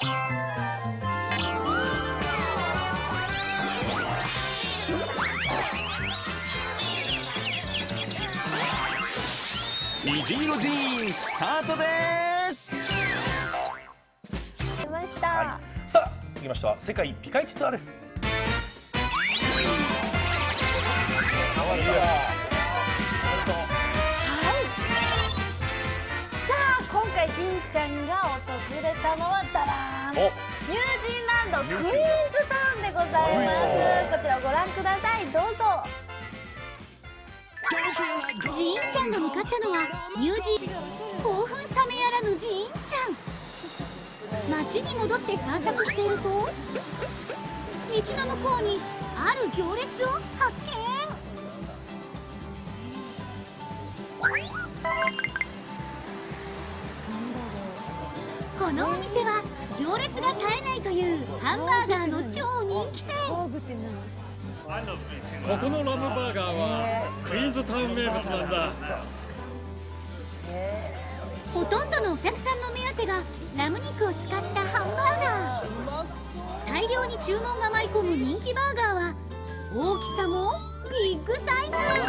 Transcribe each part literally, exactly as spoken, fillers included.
虹色ジーンスタートです。 出ました、 はい、さあ続きましては世界ピカイチツアーです。 はい、さあ今回じんちゃんが訪れたのはダラーン、ニュージーランドクイーンズタウンでございます。こちらをご覧ください、どうぞ。 じんちゃんが向かったのはニュージー興奮冷めやらぬじんちゃん。街に戻って散策していると、道の向こうにある行列を発見。このお店は行列が絶えないというハンバーガーの超人気店。 ここのラムバーガーはクイーンズタウン名物なんだ。 ほとんどのお客さんの目当てがラム肉を使ったハンバーガー。大量に注文が舞い込む人気バーガーは大きさもビッグサイ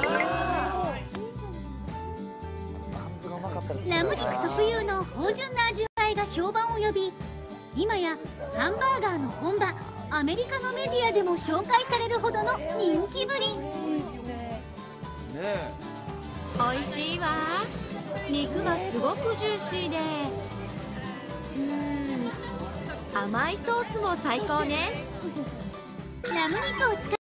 ズ。ラム肉特有の芳醇な味わいが評判を呼び、今やハンバーガーの本場アメリカのメディアでも紹介されるほどの人気ぶり。 美味しいわ。肉がすごくジューシーで、うーん、甘いソースも最高ね。 ラム肉を使